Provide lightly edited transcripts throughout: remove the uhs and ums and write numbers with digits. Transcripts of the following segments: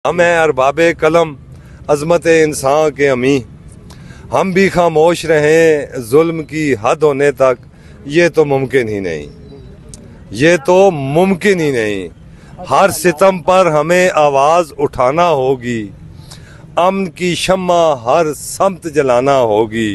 ہم ہیں ارباب قلم عظمت انسان کے امی، ہم بھی خاموش رہیں ظلم کی حد ہونے تک، یہ تو ممکن ہی نہیں، یہ تو ممکن ہی نہیں۔ ہر ستم پر ہمیں آواز اٹھانا ہوگی، امن کی شمع ہر سمت جلانا ہوگی۔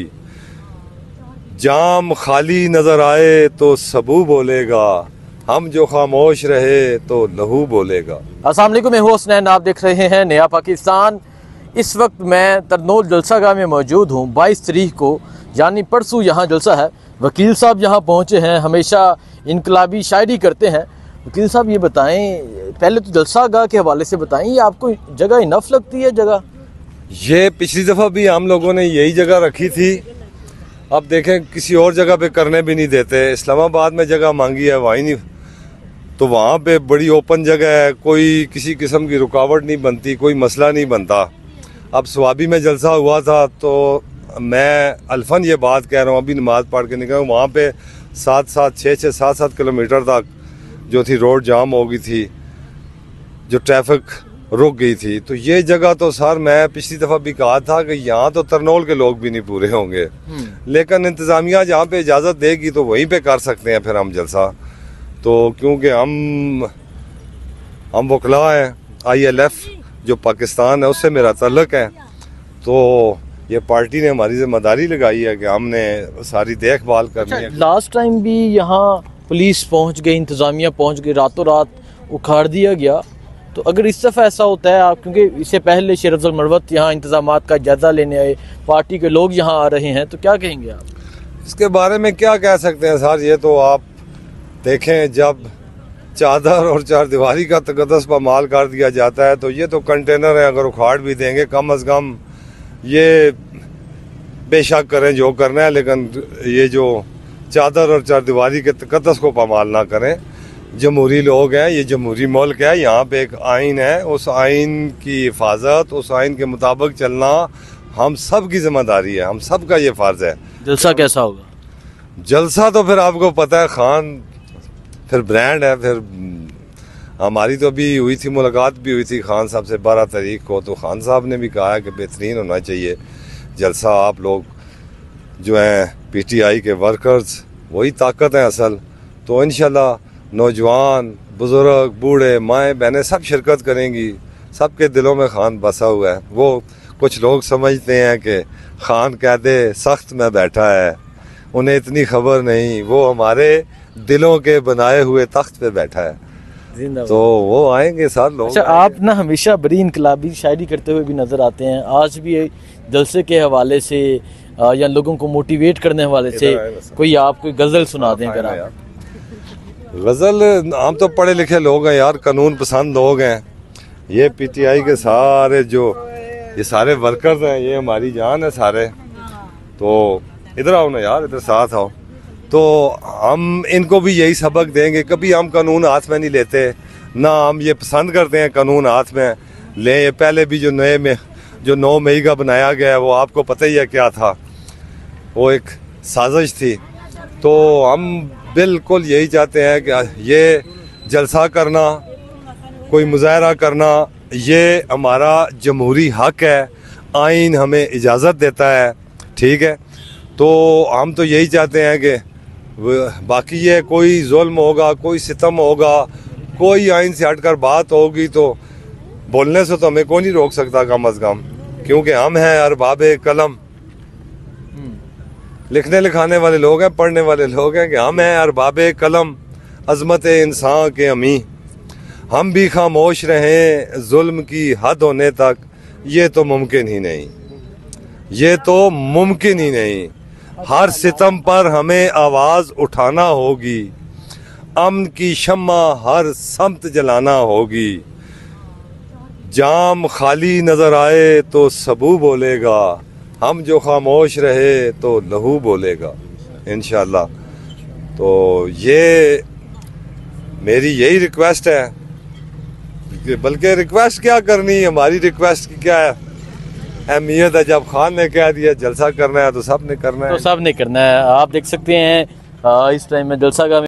جام خالی نظر آئے تو سبو بولے گا، ہم جو خاموش رہے تو لہو بولے گا۔ السلام علیکم، میں ہوں حسنین، آپ دیکھ رہے ہیں نیا پاکستان۔ اس وقت میں ترنول جلسہ گاہ میں موجود ہوں۔ 22 تاریخ کو یعنی پرسوں یہاں جلسہ ہے۔ وکیل صاحب یہاں پہنچے ہیں، ہمیشہ انقلابی شاعری کرتے ہیں۔ وکیل صاحب یہ بتائیں، پہلے تو جلسہ گاہ کے حوالے سے بتائیں، یہ آپ کو جگہ انف لگتی ہے جگہ؟ یہ پچھلی دفعہ بھی ہم لوگوں نے یہی جگہ رکھی تھی، اب دیکھیں کسی اور جگہ پہ کرنے بھی نہیں دیتے۔ اسلام آباد میں جگہ مانگی ہے، وہیں نہیں، تو وہاں پہ بڑی اوپن جگہ ہے، کوئی کسی قسم کی رکاوٹ نہیں بنتی، کوئی مسئلہ نہیں بنتا۔ اب سوابی میں جلسہ ہوا تھا تو میں الفن یہ بات کہہ رہا ہوں، ابھی نماز پڑھ کے نکلا ہوں، وہاں پہ 7 کلومیٹر تک جو تھی روڈ جام ہو گئی تھی، جو ٹریفک رک گئی تھی۔ تو یہ جگہ تو سر میں پچھلی دفعہ بھی کہا تھا کہ یہاں تو ترنول کے لوگ بھی نہیں پورے ہوں گے، لیکن انتظامیہ جہاں پہ اجازت دے گی تو وہیں پہ کر سکتے ہیں پھر ہم جلسہ۔ تو کیونکہ ہم وکلا ہیں، ILF جو پاکستان ہے اس سے میرا تعلق ہے، تو یہ پارٹی نے ہماری ذمہ داری لگائی ہے کہ ہم نے ساری دیکھ بھال کرنی ہے۔ لاسٹ ٹائم بھی یہاں پولیس پہنچ گئی، انتظامیہ پہنچ گئی، راتوں رات اکھاڑ دیا گیا۔ تو اگر اس دفعہ ایسا ہوتا ہے، آپ کیونکہ اس سے پہلے شیر افضل مروت یہاں انتظامات کا جائزہ لینے آئے، پارٹی کے لوگ یہاں آ رہے ہیں، تو کیا کہیں گے آپ؟ اس کے بارے میں کیا کہہ سکتے ہیں سر، یہ تو آپ دیکھیں، جب چادر اور چار دیواری کا تقدس پامال کر دیا جاتا ہے تو یہ تو کنٹینر ہے، اگر اکھاڑ بھی دیں گے کم از کم یہ بے شک کریں جو کرنا ہے، لیکن یہ جو چادر اور چار دیواری کے تقدس کو پامال نہ کریں۔ جمہوری لوگ ہیں، یہ جمہوری ملک ہے، یہاں پہ ایک آئین ہے، اس آئین کی حفاظت، اس آئین کے مطابق چلنا ہم سب کی ذمہ داری ہے، ہم سب کا یہ فرض ہے۔ جلسہ کیسا ہوگا؟ جلسہ تو پھر آپ کو پتہ ہے، خان پھر برانڈ ہے، پھر ہماری تو ابھی ہوئی تھی ملاقات بھی ہوئی تھی خان صاحب سے 12 تاریخ کو، تو خان صاحب نے بھی کہا ہے کہ بہترین ہونا چاہیے جلسہ۔ آپ لوگ جو ہیں PTI کے ورکرز وہی طاقت ہیں اصل، تو انشاءاللہ نوجوان، بزرگ، بوڑھے، مائیں بہنیں سب شرکت کریں گی، سب کے دلوں میں خان بسا ہوا ہے۔ وہ کچھ لوگ سمجھتے ہیں کہ خان قید سخت میں بیٹھا ہے، انہیں اتنی خبر نہیں، وہ ہمارے دلوں کے بنائے ہوئے تخت پہ بیٹھا ہے، تو وہ آئیں گے سر لوگ۔ اچھا، آپ نا ہمیشہ بڑی انقلابی شاعری کرتے ہوئے بھی نظر آتے ہیں، آج بھی جلسے کے حوالے سے یا لوگوں کو موٹیویٹ کرنے حوالے سے کوئی آپ کوئی غزل سنا دیں اگر آپ۔ غزل، ہم تو پڑھے لکھے لوگ ہیں یار، قانون پسند لوگ ہیں، یہ PTI کے سارے جو یہ سارے ورکرز ہیں، یہ ہماری جان ہے سارے، تو ادھر آؤ نا یار، ادھر ساتھ آؤ، تو ہم ان کو بھی یہی سبق دیں گے۔ کبھی ہم قانون ہاتھ میں نہیں لیتے، نہ ہم یہ پسند کرتے ہیں قانون ہاتھ میں لیں۔ یہ پہلے بھی جو 9 مئی کا بنایا گیا ہے وہ آپ کو پتہ ہی ہے کیا تھا، وہ ایک سازش تھی۔ تو ہم بالکل یہی چاہتے ہیں کہ یہ جلسہ کرنا، کوئی مظاہرہ کرنا، یہ ہمارا جمہوری حق ہے، آئین ہمیں اجازت دیتا ہے، ٹھیک ہے۔ تو ہم تو یہی چاہتے ہیں کہ باقی یہ کوئی ظلم ہوگا، کوئی ستم ہوگا، کوئی آئین سے ہٹ کر بات ہوگی تو بولنے سے تو ہمیں کوئی نہیں روک سکتا کم از کم، کیونکہ ہم ہیں ارباب قلم، لکھنے لکھانے والے لوگ ہیں، پڑھنے والے لوگ ہیں، کہ ہم ہیں ارباب قلم عظمت انسان کے امی، ہم بھی خاموش رہیں ظلم کی حد ہونے تک، یہ تو ممکن ہی نہیں، یہ تو ممکن ہی نہیں۔ ہر ستم پر ہمیں آواز اٹھانا ہوگی، امن کی شمع ہر سمت جلانا ہوگی۔ جام خالی نظر آئے تو سبو بولے گا، ہم جو خاموش رہے تو لہو بولے گا انشاءاللہ۔ تو یہ میری یہی ریکویسٹ ہے، بلکہ ریکویسٹ کیا کرنی، ہماری ریکویسٹ کی کیا ہے اہمیت ہے، جب خان نے کہہ دیا جلسہ کرنا ہے تو سب نے کرنا ہے، تو سب نے کرنا ہے۔ آپ دیکھ سکتے ہیں اس ٹائم میں جلسہ گاہ